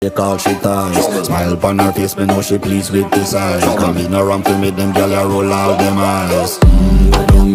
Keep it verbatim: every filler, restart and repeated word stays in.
Take all she ties. Smile upon her face, me know she pleased with this eye. Come in around to make them gyal a roll out them eyes. Mm,